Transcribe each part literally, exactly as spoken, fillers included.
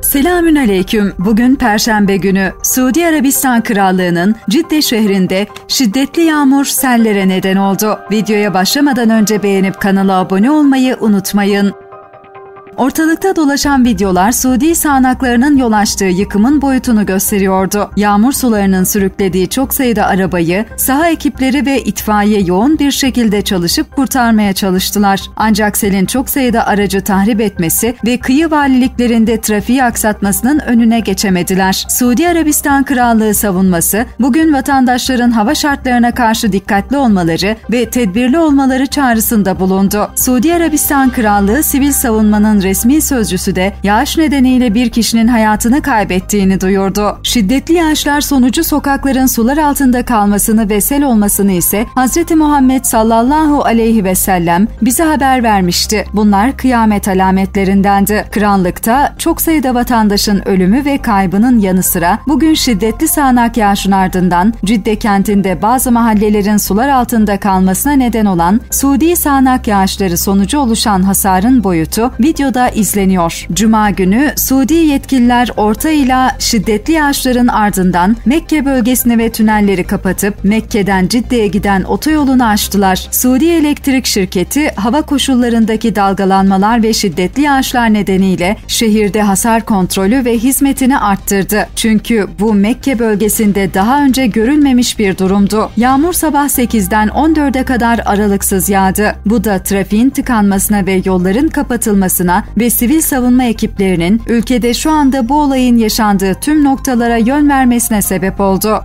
Selamünaleyküm. Bugün Perşembe günü Suudi Arabistan Krallığı'nın Cidde şehrinde şiddetli yağmur sellere neden oldu. Videoya başlamadan önce beğenip kanala abone olmayı unutmayın. Ortalıkta dolaşan videolar Suudi sağanaklarının yol açtığı yıkımın boyutunu gösteriyordu. Yağmur sularının sürüklediği çok sayıda arabayı saha ekipleri ve itfaiye yoğun bir şekilde çalışıp kurtarmaya çalıştılar. Ancak selin çok sayıda aracı tahrip etmesi ve kıyı valiliklerinde trafiği aksatmasının önüne geçemediler. Suudi Arabistan Krallığı savunması bugün vatandaşların hava şartlarına karşı dikkatli olmaları ve tedbirli olmaları çağrısında bulundu. Suudi Arabistan Krallığı Sivil Savunmanın resmi sözcüsü de yağış nedeniyle bir kişinin hayatını kaybettiğini duyurdu. Şiddetli yağışlar sonucu sokakların sular altında kalmasını ve sel olmasını ise Hz. Muhammed sallallahu aleyhi ve sellem bize haber vermişti. Bunlar kıyamet alametlerindendi. Krallıkta çok sayıda vatandaşın ölümü ve kaybının yanı sıra bugün şiddetli sağanak yağışın ardından Cidde kentinde bazı mahallelerin sular altında kalmasına neden olan Suudi sağanak yağışları sonucu oluşan hasarın boyutu videoda izleniyor. Cuma günü Suudi yetkililer orta ila şiddetli yağışların ardından Mekke bölgesini ve tünelleri kapatıp Mekke'den Cidde'ye giden otoyolunu açtılar. Suudi Elektrik Şirketi hava koşullarındaki dalgalanmalar ve şiddetli yağışlar nedeniyle şehirde hasar kontrolü ve hizmetini arttırdı. Çünkü bu Mekke bölgesinde daha önce görülmemiş bir durumdu. Yağmur sabah sekizden on dörde kadar aralıksız yağdı. Bu da trafiğin tıkanmasına ve yolların kapatılmasına ve sivil savunma ekiplerinin ülkede şu anda bu olayın yaşandığı tüm noktalara yön vermesine sebep oldu.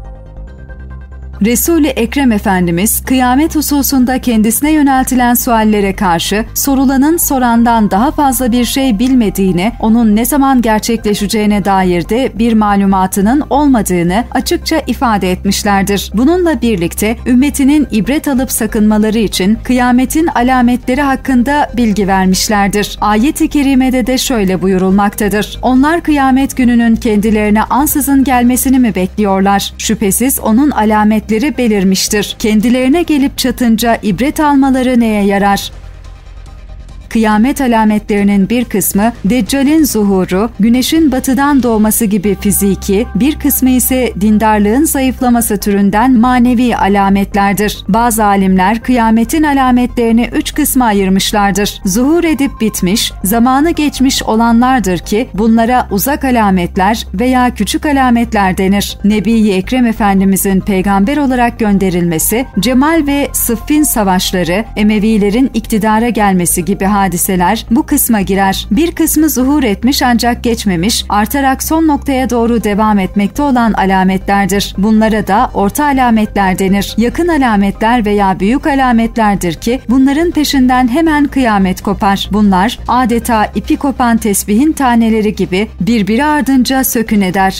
Resul-i Ekrem Efendimiz, kıyamet hususunda kendisine yöneltilen suallere karşı sorulanın sorandan daha fazla bir şey bilmediğini, onun ne zaman gerçekleşeceğine dair de bir malumatının olmadığını açıkça ifade etmişlerdir. Bununla birlikte ümmetinin ibret alıp sakınmaları için kıyametin alametleri hakkında bilgi vermişlerdir. Ayet-i kerimede de şöyle buyurulmaktadır. Onlar kıyamet gününün kendilerine ansızın gelmesini mi bekliyorlar? Şüphesiz onun alamet belirmiştir. Kendilerine gelip çatınca ibret almaları neye yarar? Kıyamet alametlerinin bir kısmı Deccal'in zuhuru, güneşin batıdan doğması gibi fiziki, bir kısmı ise dindarlığın zayıflaması türünden manevi alametlerdir. Bazı alimler kıyametin alametlerini üç kısma ayırmışlardır. Zuhur edip bitmiş, zamanı geçmiş olanlardır ki bunlara uzak alametler veya küçük alametler denir. Nebi-i Ekrem Efendimizin peygamber olarak gönderilmesi, Cemal ve Sıffin savaşları, Emevilerin iktidara gelmesi gibi hadiseler bu kısma girer. Bir kısmı zuhur etmiş ancak geçmemiş, artarak son noktaya doğru devam etmekte olan alametlerdir. Bunlara da orta alametler denir. Yakın alametler veya büyük alametlerdir ki bunların peşinden hemen kıyamet kopar. Bunlar adeta ipi kopan tesbihin taneleri gibi birbiri ardınca sökün eder.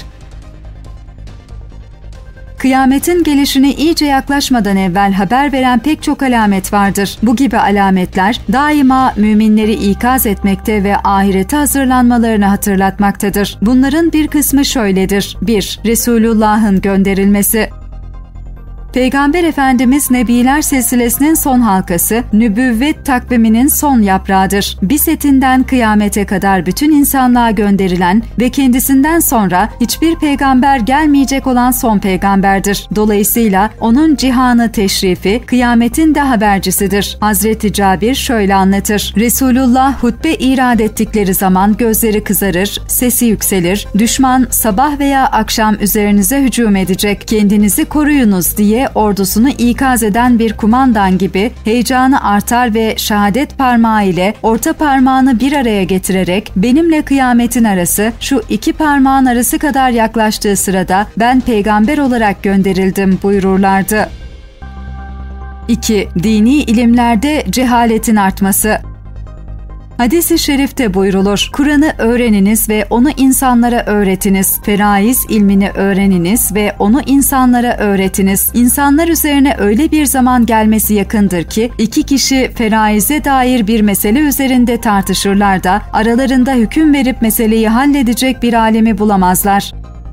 Kıyametin gelişine iyice yaklaşmadan evvel haber veren pek çok alamet vardır. Bu gibi alametler daima müminleri ikaz etmekte ve ahirete hazırlanmalarını hatırlatmaktadır. Bunların bir kısmı şöyledir. bir Resulullah'ın gönderilmesi. Peygamber Efendimiz Nebiler silsilesinin son halkası, nübüvvet takviminin son yaprağıdır. Bisetinden kıyamete kadar bütün insanlığa gönderilen ve kendisinden sonra hiçbir peygamber gelmeyecek olan son peygamberdir. Dolayısıyla onun cihanı teşrifi, kıyametin de habercisidir. Hazreti Cabir şöyle anlatır. Resulullah hutbe irad ettikleri zaman gözleri kızarır, sesi yükselir, düşman sabah veya akşam üzerinize hücum edecek, kendinizi koruyunuz diye ordusunu ikaz eden bir kumandan gibi heyecanı artar ve şehadet parmağı ile orta parmağını bir araya getirerek benimle kıyametin arası şu iki parmağın arası kadar yaklaştığı sırada ben peygamber olarak gönderildim buyururlardı. iki Dini ilimlerde cehaletin artması. Hadis-i şerifte buyrulur. Kur'an'ı öğreniniz ve onu insanlara öğretiniz. Feraiz ilmini öğreniniz ve onu insanlara öğretiniz. İnsanlar üzerine öyle bir zaman gelmesi yakındır ki iki kişi feraize dair bir mesele üzerinde tartışırlar da aralarında hüküm verip meseleyi halledecek bir alimi bulamazlar.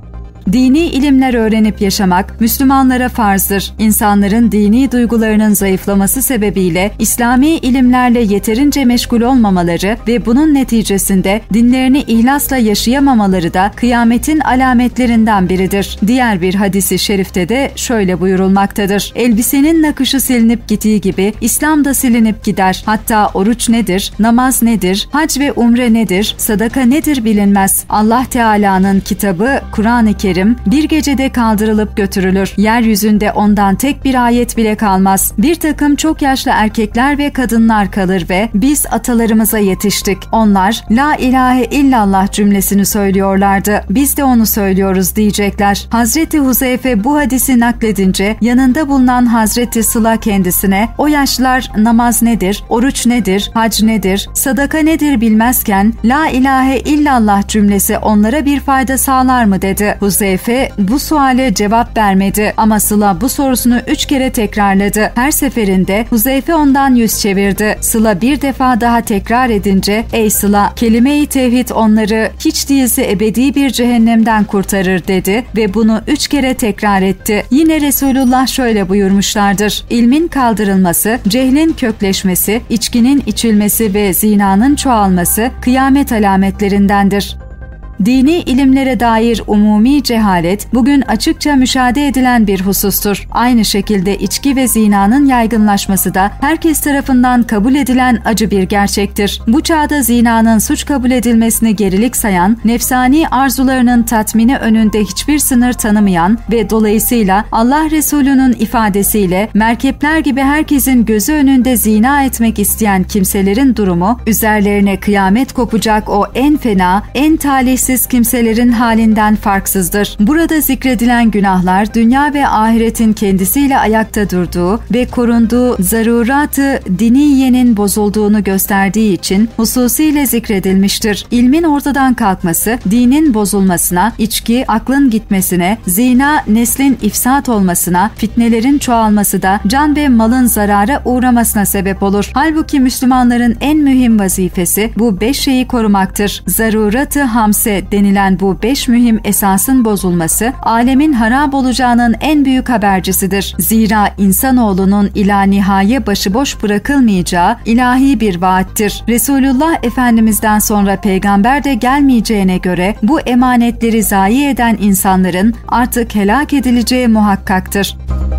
Dini ilimler öğrenip yaşamak Müslümanlara farzdır. İnsanların dini duygularının zayıflaması sebebiyle İslami ilimlerle yeterince meşgul olmamaları ve bunun neticesinde dinlerini ihlasla yaşayamamaları da kıyametin alametlerinden biridir. Diğer bir hadisi şerifte de şöyle buyurulmaktadır. Elbisenin nakışı silinip gittiği gibi İslam da silinip gider. Hatta oruç nedir, namaz nedir, hac ve umre nedir, sadaka nedir bilinmez. Allah Teala'nın kitabı Kur'an-ı Kerim bir gecede kaldırılıp götürülür. Yeryüzünde ondan tek bir ayet bile kalmaz. Bir takım çok yaşlı erkekler ve kadınlar kalır ve biz atalarımıza yetiştik. Onlar La ilahe illallah cümlesini söylüyorlardı. Biz de onu söylüyoruz diyecekler. Hazreti Huzeyfe bu hadisi nakledince yanında bulunan Hazreti Sıla kendisine o yaşlılar namaz nedir, oruç nedir, hac nedir, sadaka nedir bilmezken La ilahe illallah cümlesi onlara bir fayda sağlar mı dedi. Huzeyfe bu suale cevap vermedi ama Sıla bu sorusunu üç kere tekrarladı. Her seferinde Huzeyfe ondan yüz çevirdi. Sıla bir defa daha tekrar edince ey Sıla, kelime-i tevhid onları hiç değilse ebedi bir cehennemden kurtarır dedi ve bunu üç kere tekrar etti. Yine Resulullah şöyle buyurmuşlardır. İlmin kaldırılması, cehlin kökleşmesi, içkinin içilmesi ve zinanın çoğalması kıyamet alametlerindendir. Dini ilimlere dair umumi cehalet bugün açıkça müşahede edilen bir husustur. Aynı şekilde içki ve zinanın yaygınlaşması da herkes tarafından kabul edilen acı bir gerçektir. Bu çağda zinanın suç kabul edilmesini gerilik sayan, nefsani arzularının tatmini önünde hiçbir sınır tanımayan ve dolayısıyla Allah Resulü'nün ifadesiyle merkepler gibi herkesin gözü önünde zina etmek isteyen kimselerin durumu, üzerlerine kıyamet kopacak o en fena, en talihsiz kimselerin halinden farksızdır. Burada zikredilen günahlar dünya ve ahiretin kendisiyle ayakta durduğu ve korunduğu zaruratı diniyenin bozulduğunu gösterdiği için hususiyle zikredilmiştir. İlmin ortadan kalkması, dinin bozulmasına, içki, aklın gitmesine, zina, neslin ifsat olmasına, fitnelerin çoğalması da can ve malın zarara uğramasına sebep olur. Halbuki Müslümanların en mühim vazifesi bu beş şeyi korumaktır. Zaruratı hamse denilen bu beş mühim esasın bozulması, alemin harap olacağının en büyük habercisidir. Zira insanoğlunun ila nihaye başıboş bırakılmayacağı ilahi bir vaattir. Resulullah Efendimiz'den sonra peygamber de gelmeyeceğine göre bu emanetleri zayi eden insanların artık helak edileceği muhakkaktır.